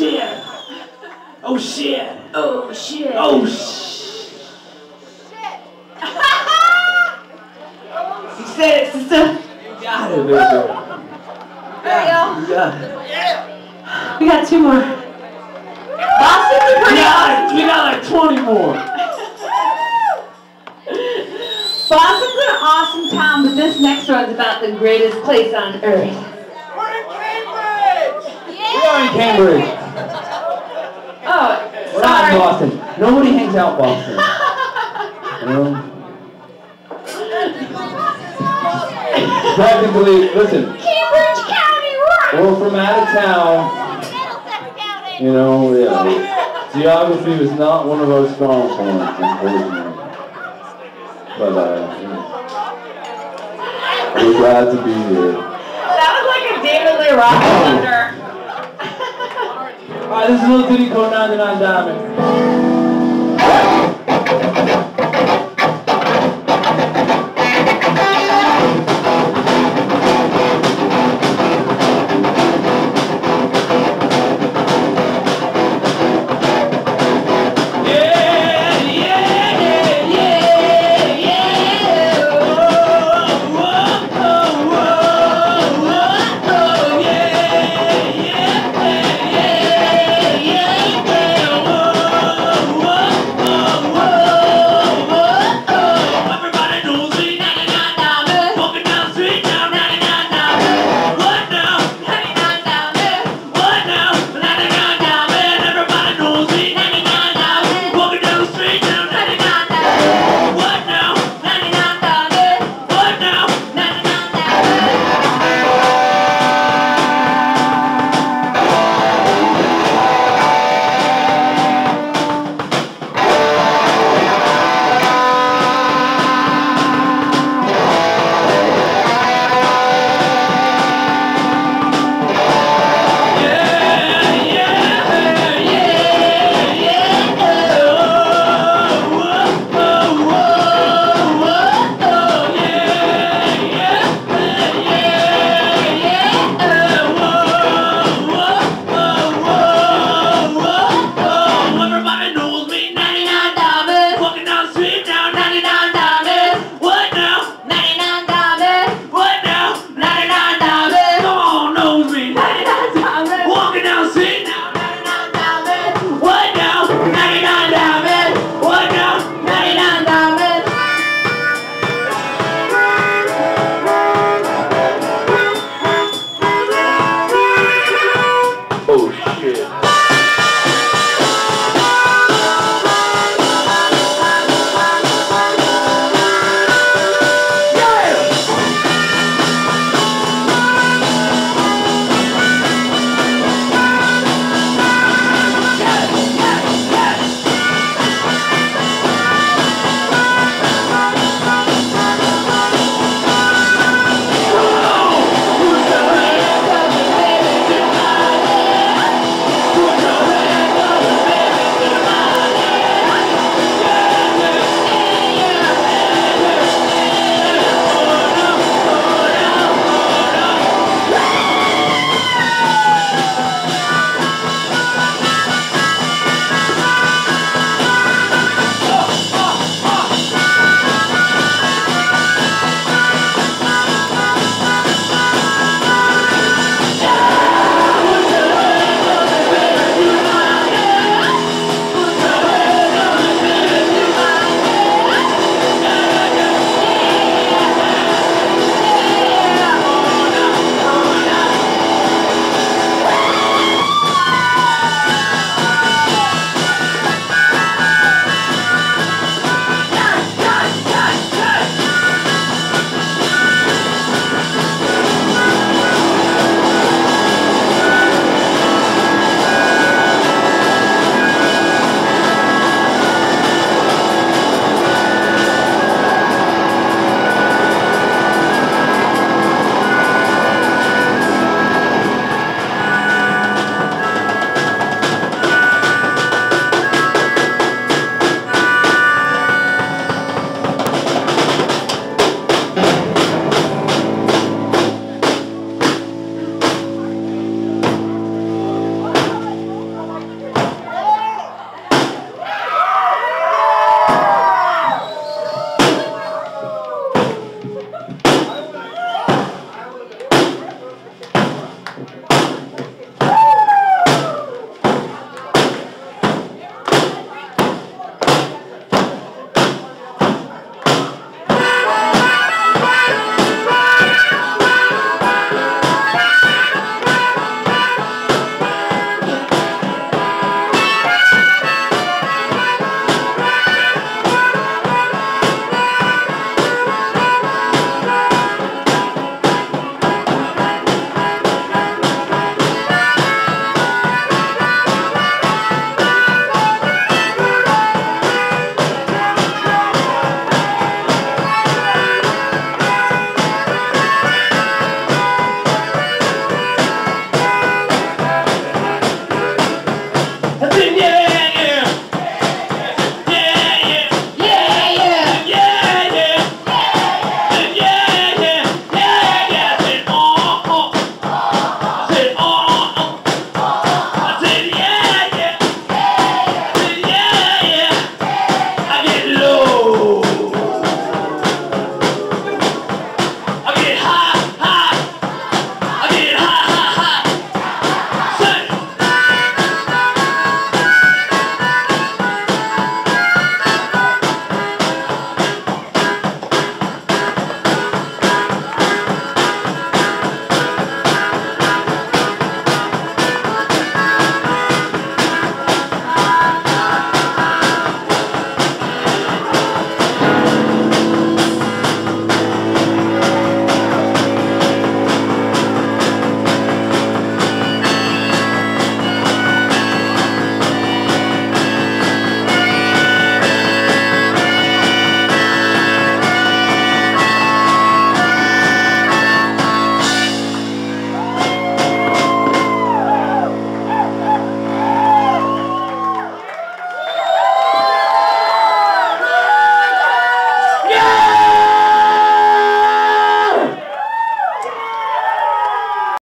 shit! Oh shit! Oh shit! Oh shit! You said it, sister. You got it, baby. There you go. You got it. We got 2 more. Boston's a pretty We got like 20 more. Boston's an awesome town, but this next one's about the greatest place on earth. We're in Cambridge! We are in Cambridge. Oh, We're not in sorry. Boston. Nobody hangs out in Boston. You know? Practically, listen. Cambridge County, right? We're from out of town. You know, yeah. Geography was not one of our strong points, unfortunately. But we're glad to be here. That was like a David Lee Roth wonder. Alright, this is a little ditty called 99 Diamond.